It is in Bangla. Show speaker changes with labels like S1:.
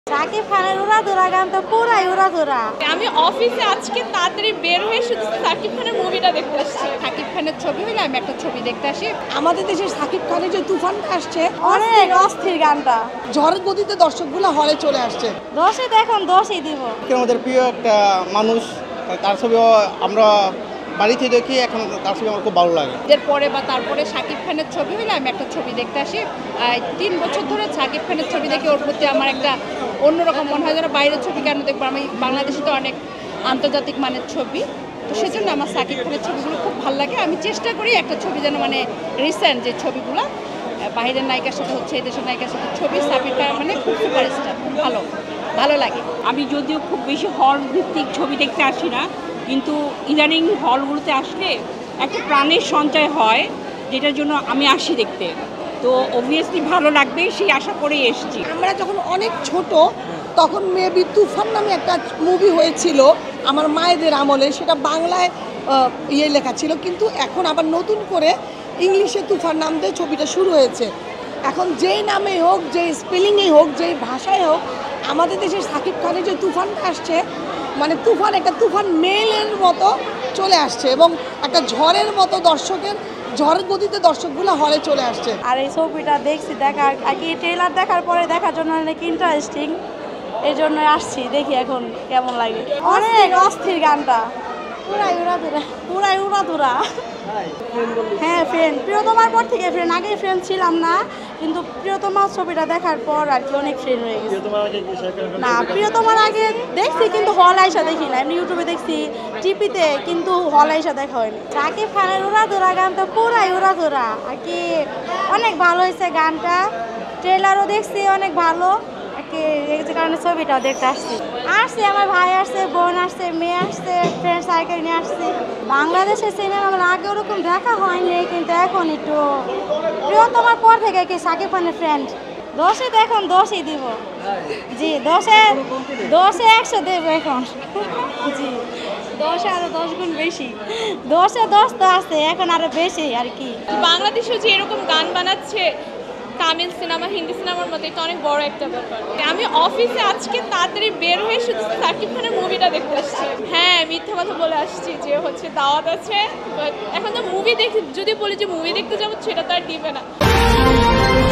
S1: সাকিব খানের উড়াধুরা গান তো পুরাই উড়াধুরা।
S2: আমি অফিসে আজকে তাড়াতাড়ি বের হয়ে শুধু সাকিব খানের মুভিটা দেখতে আসছি। সাকিব খানের ছবি হলে আমি একটা ছবি দেখতে আসি।
S3: আমাদের দেশের সাকিব খানের যে তুফানটা আসছে
S1: অনেক অস্থির গানটা,
S3: ঝড়ের গতিতে দর্শকগুলো হলে চলে আসছে।
S1: 10-ই দেখুন 10-ই দিব।
S4: আমাদের প্রিয় একটা মানুষ, তার ছবিও আমরা বাড়িতে দেখি, এখন তার ছবি আমার খুব ভালো লাগে।
S2: এরপরে বা তারপরে সাকিব খানের ছবি হলে আমি একটা ছবি দেখতে আসি। 3 বছর ধরে সাকিব খানের ছবি দেখে ওর প্রতি আমার একটা অন্যরকম মনে হয় যেন বাইরের ছবি কেন দেখবো, আমি বাংলাদেশে তো অনেক আন্তর্জাতিক মানের ছবি, তো সেজন্য আমার সাকিব খানের ছবিগুলো খুব ভালো লাগে। আমি চেষ্টা করি একটা ছবি যেন মানে রিসেন্ট যে ছবিগুলো বাইরের নায়িকার সাথে হচ্ছে, এই দেশের নায়িকার সাথে ছবি, সাকিব খান মানে খুব সুপারস্টার, খুব ভালো লাগে।
S5: আমি যদিও খুব বেশি হল ভিত্তিক ছবি দেখতে আসি না, কিন্তু ইদানিং হলগুলোতে আসলে একটা প্রাণের সঞ্চয় হয়, যেটার জন্য আমি আসি দেখতে। তো অবভিয়াসলি ভালো লাগবে সেই আশা করেই এসেছি।
S3: আমরা যখন অনেক ছোট তখন মেবি তুফান নামে একটা মুভি হয়েছিল আমার মায়েদের আমলে, সেটা বাংলায় লেখা ছিল, কিন্তু এখন আবার নতুন করে ইংলিশে তুফান নাম দিয়ে ছবিটা শুরু হয়েছে। এখন যেই নামে হোক, যেই স্পেলিংয়েই হোক, যেই ভাষায় হোক, আমাদের দেশের সাকিব খানের যে তুফানটা আসছে, মানে তুফান একটা তুফান মেলের মতো চলে আসছে এবং একটা ঝড়ের মতো ঝড়ের গতিতে দর্শকগুলো হলে চলে আসছে।
S1: আর এই ছবিটা দেখছি, দেখার আগে ট্রেলার দেখার পরে দেখার জন্য অনেক ইন্টারেস্টিং, এই জন্য আসছি, দেখি এখন কেমন লাগে। অনেক অস্থির গানটা, পুরাই উড়াধুরা। হ্যাঁ, ফ্রেন্ড প্রিয়তমার পর থেকে ফ্রেন্ড, আগে ফ্রেন্ড ছিলাম না, কিন্তু প্রিয়তমার ছবিটা দেখার পর আর কি অনেক ফ্রেন্ড হয়ে গেছে। না, প্রিয়তমার আগে দেখছি কিন্তু হল আইসা দেখি না, এমনি ইউটিউবে দেখছি, টিভিতে, কিন্তু হল আইসা দেখা হয়নি। সাকিব খানের উড়াধুরা গান তো পুরাই উড়াধুরা আর কি, অনেক ভালো হয়েছে গানটা, ট্রেলারও দেখছি অনেক ভালো আর কি, এই যে কারণে ছবিটাও দেখতে আসছি। আমার ভাই আসছে, বোন আসছে, মেয়ে আসছে, ফ্রেন্ড সার্কেল নিয়ে আসছি। বাংলাদেশের সিনেমা আমার আগে ওরকম দেখা হয়নি, কিন্তু এখন একটু প্রিয়তমার পর থেকে কি সাকিব খানের ফ্রেন্ড। 10-ই দেখুন 10-ই দিব। জি, 10-এ 100 দেবো এখন। জি, 10-এ আরো 10 গুণ বেশি, 10-এ 10 তো আছে, এখন আরো বেশি আর কি।
S2: বাংলাদেশেও যে এরকম গান বানাচ্ছে তামিল সিনেমা, হিন্দি সিনেমার মধ্যে, এটা অনেক বড় একটা ব্যাপার। আমি অফিসে আজকে তাড়াতাড়ি বের হয়ে শুধু সাকিব খানের মুভিটা দেখতে আসছি। হ্যাঁ, মিথ্যা কথা বলে আসছি যে হচ্ছে দাওয়াত আছে, বাট এখন তো মুভি দেখি, যদি বলি যে মুভি দেখতে যাবো সেটা তো আর দিবে না।